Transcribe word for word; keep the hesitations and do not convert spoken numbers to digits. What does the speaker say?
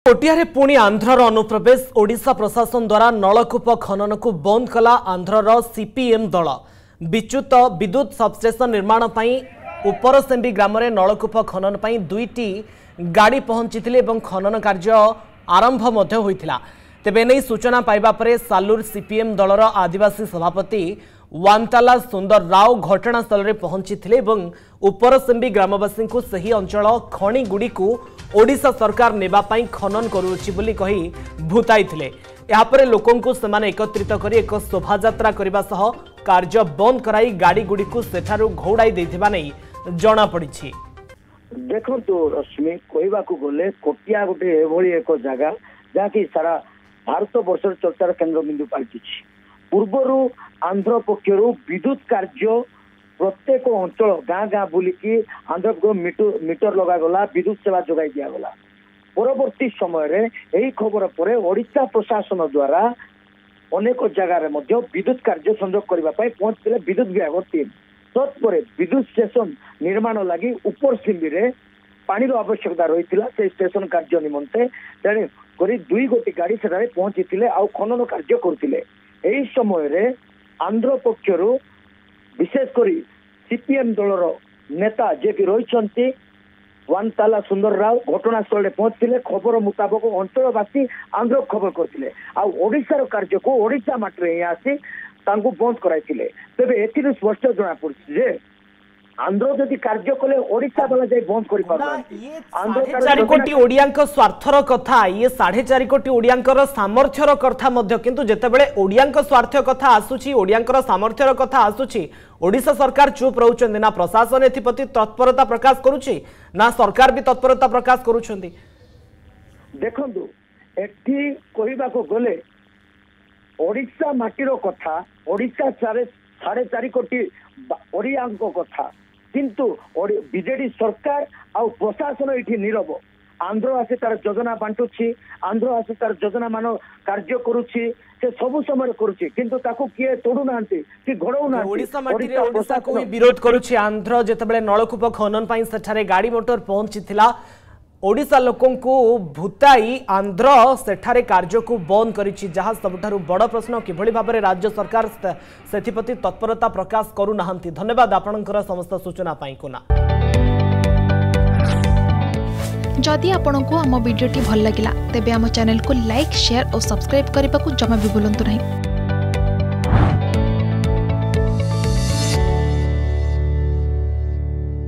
कोटियारे पुणी आंध्रर अनुप्रवेश ओडिशा प्रशासन द्वारा नलकूप खनन को बंद कला आंध्रर सीपीएम दल विच्युत विद्युत सबस्टेशन निर्माण पई उपरसेम्बी ग्राम में नलकूप खनन पई दुईटी गाड़ी पहुंची खनन कार्य आरंभ होता तेबे नहीं सूचना पाइबा परे सालूर सीपीएम दलर आदिवासी सभापति वांताला सुंदर राव घटनास्थल में पहुंची उपरसेम्बी ग्रामवासी को सही अंचल खणी गुड़ी को ओडिशा सरकार नेबा पाई खनन करुछि बोली कही भूताइथिले। यापर लोकंकु समान एकत्रित करी एक शोभायात्रा करबा सह कार्य बंद कराई गाड़ी गुड़ी को सेठारु घोड़ाई देथिबा नै जणा पड़िछि। देखंतु रश्मि कहबा को गले कोटिया गोटे एभली एक जगह जाकि सारा भारत वर्षर चर्चार केन्द्र बिंदु पाल्टिछि। पूर्वरु आंध्र पक्षरु विद्युत कार्य प्रत्येक अंचल गाँ गाँ बुलिकी आंध्र को मीटर लगा गला विद्युत सेवा जोगाई दिया गला। परवर्ती समय रे एही खबर परे ओडिशा प्रशासन द्वारा अनेक जगह रे विद्युत कार्य संयोग करबा पई पहुंचले विद्युत विभाग टीम। तत्पर विद्युत स्टेशन निर्माण लगी उपरसिम्बी रे पानी आवश्यकता रही से स्टेशन कार्य निमंते तेणु करी दुई गोटी गाड़ी से पहुंची आ खनन कार्य करते। यही समय रे आंध्र पक्षरु विशेषकर सीपीएम दलर नेता जे कि रही वांताला सुंदर राव घटनास्थल में पहुंचते खबर मुताबक अंचलवासी आंध्र खबर करते ओडिशार कार्य को ओडिशा माटी ही आसी बंद कराइले। तेबे एथिरु स्पष्ट जना पड़छि जे आंध्र जदि कार्य कले ओडिशा वाला जाय बंद करि पारबा। चार कोटी ओडियांक स्वार्थर कथा ये साढ़े चार कोटी ओडियांकर सामर्थ्यर कथा मध्य किंतु जेतेबेले ओडियांक स्वार्थ कथा आसुछि ओडियांकर सामर्थ्यर कथा आसुछि ओडिशा सरकार चुप रहउछन्ति ना प्रशासन एथिपति तत्परता प्रकाश करूछि ना सरकार भी तत्परता प्रकाश करूछन्ति। देखंतु एठी कहिबा को गले ओडिशा माटीर कथा ओडिशा साढ़े साढ़े चार कोटी ओडियांक कथा किंतु बीजेडी सरकार आ प्रशासन ये नीरव। आंध्र आसी तार योजना बांटुछि आंध्र आसी तार योजना मान कार्य करुछि से सब समय करुछि किंतु ताकू किए तोडू नांती कि घोड़ौ नांती। ओडिशा माटी रे ओडिशा को विरोध करुछि आंध्र जेतेबेले नलकूप खनन पई सेठारे गाड़ी मोटर पहुंचीथिला ओडिशा लोकं को भूताई आंध्र सेठारे कार्य को बंद करिछि जहां सबठारु बड़ प्रश्न किभଳି भाबरे राज्य सरकार सेथिपति तत्परता प्रकाश करू नाहंती। धन्यवाद आपनकर समस्त सूचना पाई कोना। जदि आपंक आम भिडी भल लगा तेब आम चैनल को लाइक शेयर और सब्सक्राइब करने को जमा भी भूलु नहीं।